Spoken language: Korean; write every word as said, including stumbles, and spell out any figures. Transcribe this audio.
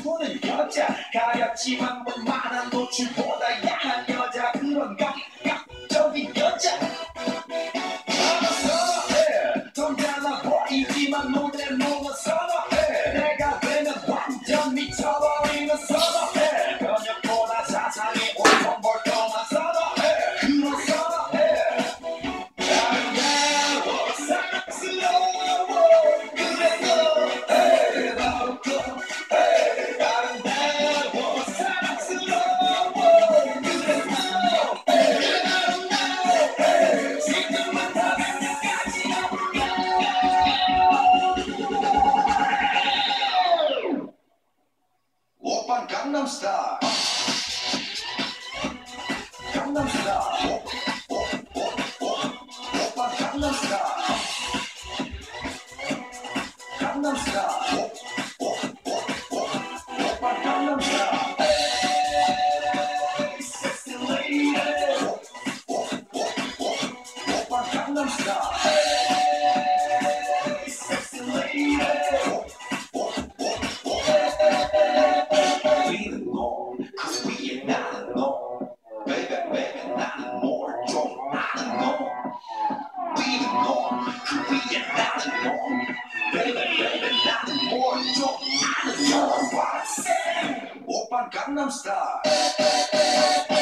보는 여자 가렸지만 웬만한 노출보다 야한 여자 그런 감각적인 여자 나는 선호해 점잖아 보이지만 노래 노는 선호해 내가 되면 완전 미쳐버리는 선호해 변혁보다 사상이 온통 벌통한 선호해 그런 선호해 아름다워 사랑스러워 그래서 에이 바로 그 에이 아름다워 사랑스러워 그래서 에이 아름다워 에이 지금만 타면 끝까지 오빤 강남스타일 강남스타일 오, 오, 오, 오. 오빤 강남스타일 강남스타일 오, 오, 오, 오. 오빤 강남스타일 에이 섹시 레이디 오, 오, 오, 오. 오빤 강남스타일 에이 섹시 레이디 오, 오, 오, 오. 우리는 너, 그 위에 나는 너 Baby, baby, 나는 뭘 좀 아는 너 우리는 너, 그 위에 나는 너 Baby, baby, 나는 뭘 좀 아는 너 What's it? 오빤 강남스타일